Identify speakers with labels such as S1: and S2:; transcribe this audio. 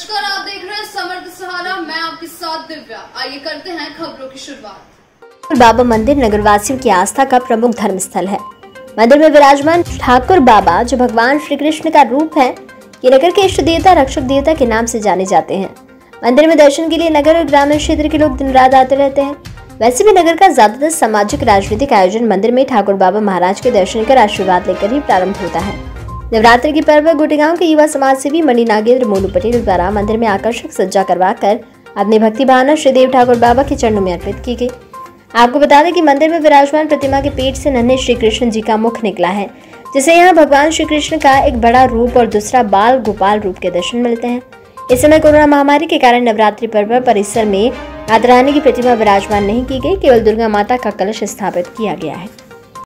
S1: नमस्कार, आप देख रहे हैं समर्थ सहारा। मैं आपके साथ दिव्या। आइए करते हैं खबरों की शुरुआत।
S2: बाबा मंदिर नगरवासियों की आस्था का प्रमुख धर्म स्थल है। मंदिर में विराजमान ठाकुर बाबा, जो भगवान श्री कृष्ण का रूप है, ये नगर के इष्ट देवता, रक्षक देवता के नाम से जाने जाते हैं। मंदिर में दर्शन के लिए नगर और ग्रामीण क्षेत्र के लोग दिन रात आते रहते हैं। वैसे भी नगर का ज्यादातर सामाजिक राजनीतिक आयोजन मंदिर में ठाकुर बाबा महाराज के दर्शन कर आशीर्वाद लेकर ही प्रारंभ होता है। नवरात्रि के पर्व गोटेगांव के युवा समाज सेवी मणि नागेंद्र मोनू पटेल द्वारा मंदिर में आकर्षक सज्जा करवाकर अपनी भक्ति भावना श्री देव ठाकुर बाबा के चरणों में अर्पित की गई। आपको बता दें कि मंदिर में विराजमान प्रतिमा के पेट से नन्हे श्री कृष्ण जी का मुख निकला है, जिसे यहाँ भगवान श्री कृष्ण का एक बड़ा रूप और दूसरा बाल गोपाल रूप के दर्शन मिलते हैं। इस समय कोरोना महामारी के कारण नवरात्रि पर्व परिसर में माता रानी की प्रतिमा विराजमान नहीं की गई, केवल दुर्गा माता का कलश स्थापित किया गया है।